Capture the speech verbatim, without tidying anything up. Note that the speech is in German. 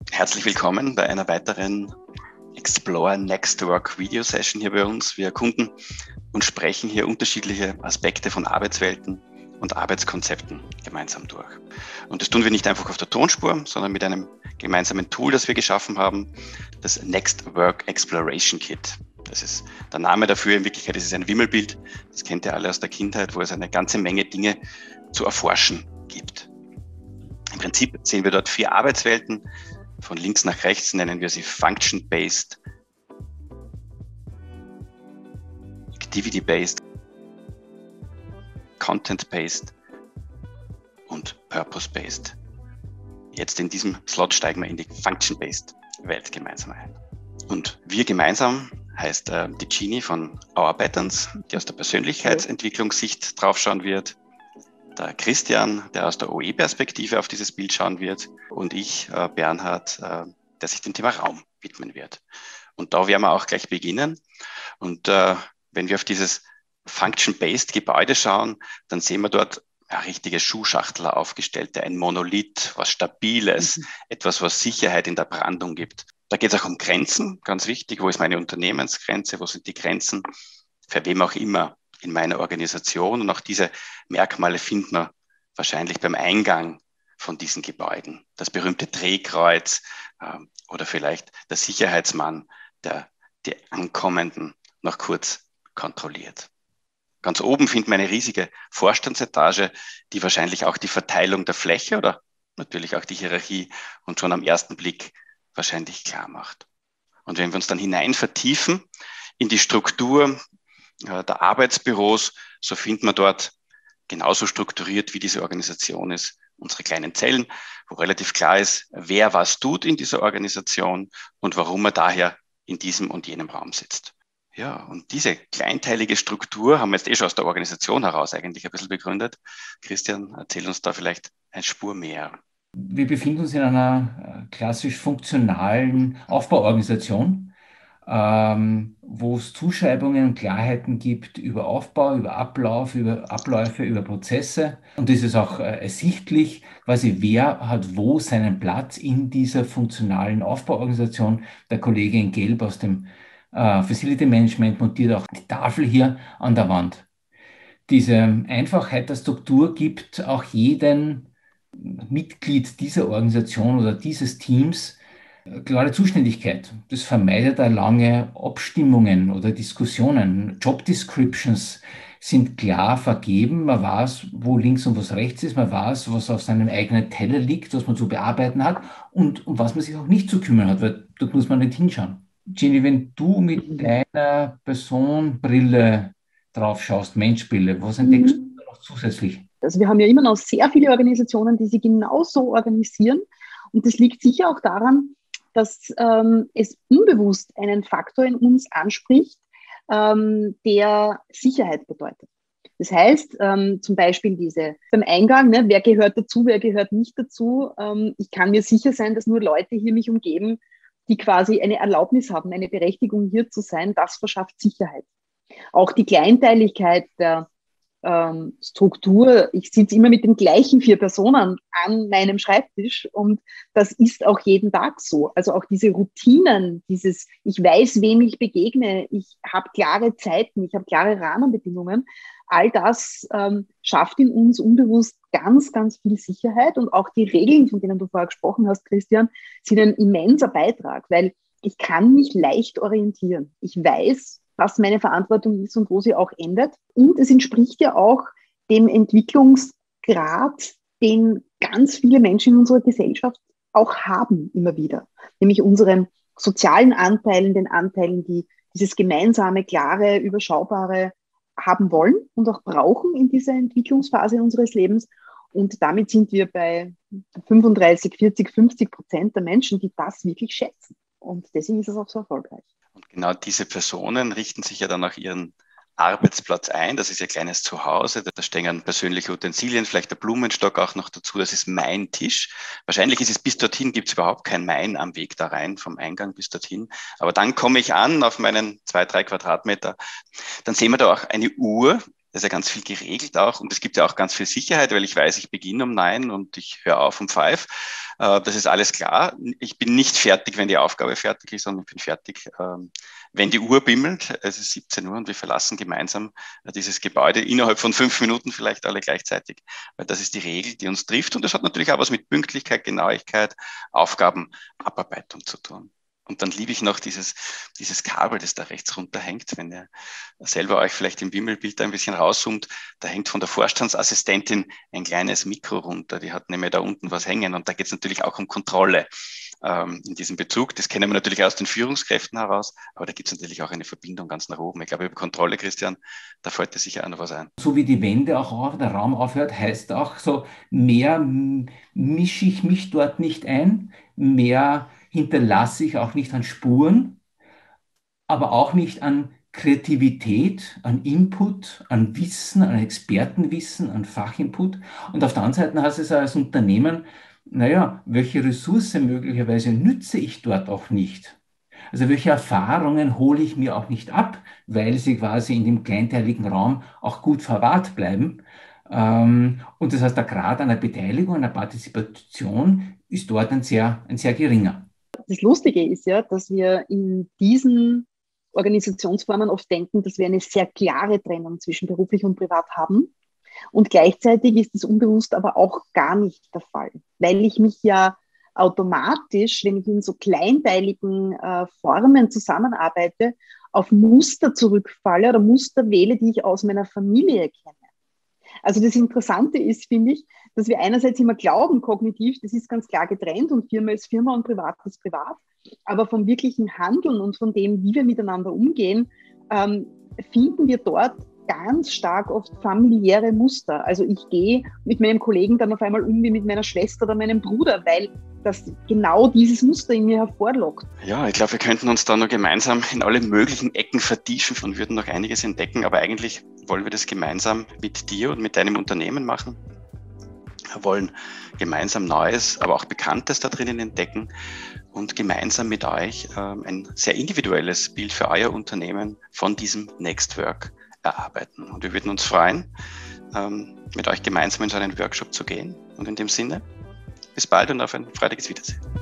Herzlich willkommen bei einer weiteren Explore Next Work Video Session hier bei uns. Wir erkunden und sprechen hier unterschiedliche Aspekte von Arbeitswelten und Arbeitskonzepten gemeinsam durch. Und das tun wir nicht einfach auf der Tonspur, sondern mit einem gemeinsamen Tool, das wir geschaffen haben, das Next Work Exploration Kit. Das ist der Name dafür. In Wirklichkeit ist es ein Wimmelbild. Das kennt ihr alle aus der Kindheit, wo es eine ganze Menge Dinge zu erforschen gibt. Im Prinzip sehen wir dort vier Arbeitswelten. Von links nach rechts nennen wir sie Function-Based, Activity-Based, Content-Based und Purpose-Based. Jetzt in diesem Slot steigen wir in die Function-Based Welt gemeinsam ein. Und wir gemeinsam heißt äh, die Jeannie von Our Patterns, die aus der Persönlichkeitsentwicklungssicht draufschauen wird, der Christian, der aus der O E-Perspektive auf dieses Bild schauen wird, und ich, äh, Bernhard, äh, der sich dem Thema Raum widmen wird. Und da werden wir auch gleich beginnen. Und äh, wenn wir auf dieses Function-Based Gebäude schauen, dann sehen wir dort ja, richtige Schuhschachtel aufgestellte, ein Monolith, was Stabiles, mhm. etwas, was Sicherheit in der Brandung gibt. Da geht es auch um Grenzen, ganz wichtig. Wo ist meine Unternehmensgrenze? Wo sind die Grenzen? Für wem auch immer in meiner Organisation. Und auch diese Merkmale finden wir wahrscheinlich beim Eingang von diesen Gebäuden. Das berühmte Drehkreuz äh, oder vielleicht der Sicherheitsmann, der die Ankommenden noch kurz kontrolliert. Ganz oben finden wir eine riesige Vorstandsetage, die wahrscheinlich auch die Verteilung der Fläche oder natürlich auch die Hierarchie und schon am ersten Blick wahrscheinlich klar macht. Und wenn wir uns dann hinein vertiefen in die Struktur der Arbeitsbüros, so findet man dort genauso strukturiert, wie diese Organisation ist, unsere kleinen Zellen, wo relativ klar ist, wer was tut in dieser Organisation und warum man daher in diesem und jenem Raum sitzt. Ja, und diese kleinteilige Struktur haben wir jetzt eh schon aus der Organisation heraus eigentlich ein bisschen begründet. Christian, erzähl uns da vielleicht eine Spur mehr. Wir befinden uns in einer klassisch funktionalen Aufbauorganisation, Ähm, wo es Zuschreibungen und Klarheiten gibt über Aufbau, über Ablauf, über Abläufe, über Prozesse. Und das ist auch äh, ersichtlich, quasi wer hat wo seinen Platz in dieser funktionalen Aufbauorganisation. Der Kollege in Gelb aus dem äh, Facility Management montiert auch die Tafel hier an der Wand. Diese Einfachheit der Struktur gibt auch jedem Mitglied dieser Organisation oder dieses Teams klare Zuständigkeit. Das vermeidet auch lange Abstimmungen oder Diskussionen. Job Descriptions sind klar vergeben. Man weiß, wo links und was rechts ist. Man weiß, was auf seinem eigenen Teller liegt, was man zu bearbeiten hat und um was man sich auch nicht zu kümmern hat, weil dort muss man nicht hinschauen. Jenny, wenn du mit deiner Personenbrille drauf schaust, Menschbrille, was entdeckst Mhm. du noch zusätzlich? Also wir haben ja immer noch sehr viele Organisationen, die sich genauso organisieren. Und das liegt sicher auch daran, dass ähm, es unbewusst einen Faktor in uns anspricht, ähm, der Sicherheit bedeutet. Das heißt, ähm, zum Beispiel diese beim Eingang, ne, wer gehört dazu, wer gehört nicht dazu. Ähm, ich kann mir sicher sein, dass nur Leute hier mich umgeben, die quasi eine Erlaubnis haben, eine Berechtigung hier zu sein. Das verschafft Sicherheit. Auch die Kleinteiligkeit der ähm, Struktur. Ich sitze immer mit den gleichen vier Personen an meinem Schreibtisch und das ist auch jeden Tag so. Also auch diese Routinen, dieses, ich weiß, wem ich begegne, ich habe klare Zeiten, ich habe klare Rahmenbedingungen. All das ähm, schafft in uns unbewusst ganz, ganz viel Sicherheit und auch die Regeln, von denen du vorher gesprochen hast, Christian, sind ein immenser Beitrag, weil ich kann mich leicht orientieren. Ich weiß, was meine Verantwortung ist und wo sie auch endet. Und es entspricht ja auch dem Entwicklungsgrad, den ganz viele Menschen in unserer Gesellschaft auch haben immer wieder. Nämlich unseren sozialen Anteilen, den Anteilen, die dieses gemeinsame, klare, überschaubare haben wollen und auch brauchen in dieser Entwicklungsphase unseres Lebens. Und damit sind wir bei fünfunddreißig, vierzig, fünfzig Prozent der Menschen, die das wirklich schätzen. Und deswegen ist es auch so erfolgreich. Und genau diese Personen richten sich ja dann nach ihren Arbeitsplatz ein. Das ist ihr kleines Zuhause. Da stehen dann persönliche Utensilien, vielleicht der Blumenstock auch noch dazu. Das ist mein Tisch. Wahrscheinlich ist es bis dorthin, gibt es überhaupt kein Mein am Weg da rein, vom Eingang bis dorthin. Aber dann komme ich an auf meinen zwei, drei Quadratmeter. Dann sehen wir da auch eine Uhr Da ist ja ganz viel geregelt auch und es gibt ja auch ganz viel Sicherheit, weil ich weiß, ich beginne um neun und ich höre auf um five. Das ist alles klar. Ich bin nicht fertig, wenn die Aufgabe fertig ist, sondern ich bin fertig, wenn die Uhr bimmelt. Es ist siebzehn Uhr und wir verlassen gemeinsam dieses Gebäude innerhalb von fünf Minuten vielleicht alle gleichzeitig, weil das ist die Regel, die uns trifft und das hat natürlich auch was mit Pünktlichkeit, Genauigkeit, Aufgabenabarbeitung zu tun. Und dann liebe ich noch dieses, dieses Kabel, das da rechts runterhängt, wenn ihr selber euch vielleicht im Wimmelbild da ein bisschen rauszoomt, da hängt von der Vorstandsassistentin ein kleines Mikro runter, die hat nämlich da unten was hängen und da geht es natürlich auch um Kontrolle ähm, in diesem Bezug. Das kennen wir natürlich aus den Führungskräften heraus, aber da gibt es natürlich auch eine Verbindung ganz nach oben. Ich glaube, über Kontrolle, Christian, da fällt dir sicher auch noch was ein. So wie die Wände auch auf, der Raum aufhört, heißt auch so, mehr mische ich mich dort nicht ein, mehr hinterlasse ich auch nicht an Spuren, aber auch nicht an Kreativität, an Input, an Wissen, an Expertenwissen, an Fachinput. Und auf der anderen Seite heißt es als Unternehmen, naja, welche Ressource möglicherweise nütze ich dort auch nicht? Also welche Erfahrungen hole ich mir auch nicht ab, weil sie quasi in dem kleinteiligen Raum auch gut verwahrt bleiben. Und das heißt, der Grad einer Beteiligung, einer Partizipation ist dort ein sehr, ein sehr geringer. Das Lustige ist ja, dass wir in diesen Organisationsformen oft denken, dass wir eine sehr klare Trennung zwischen beruflich und privat haben. Und gleichzeitig ist es unbewusst aber auch gar nicht der Fall, weil ich mich ja automatisch, wenn ich in so kleinteiligen äh, Formen zusammenarbeite, auf Muster zurückfalle oder Muster wähle, die ich aus meiner Familie kenne. Also das Interessante ist, finde ich, dass wir einerseits immer glauben, kognitiv, das ist ganz klar getrennt und Firma ist Firma und Privat ist Privat, aber vom wirklichen Handeln und von dem, wie wir miteinander umgehen, ähm, finden wir dort ganz stark oft familiäre Muster. Also ich gehe mit meinem Kollegen dann auf einmal um wie mit meiner Schwester oder meinem Bruder, weil das genau dieses Muster in mir hervorlockt. Ja, ich glaube, wir könnten uns da noch gemeinsam in alle möglichen Ecken vertiefen und würden noch einiges entdecken, aber eigentlich wollen wir das gemeinsam mit dir und mit deinem Unternehmen machen. Wir wollen gemeinsam Neues, aber auch Bekanntes da drinnen entdecken und gemeinsam mit euch ähm, ein sehr individuelles Bild für euer Unternehmen von diesem Next Work erarbeiten. Und wir würden uns freuen, ähm, mit euch gemeinsam in so einen Workshop zu gehen. Und in dem Sinne, bis bald und auf ein freudiges Wiedersehen.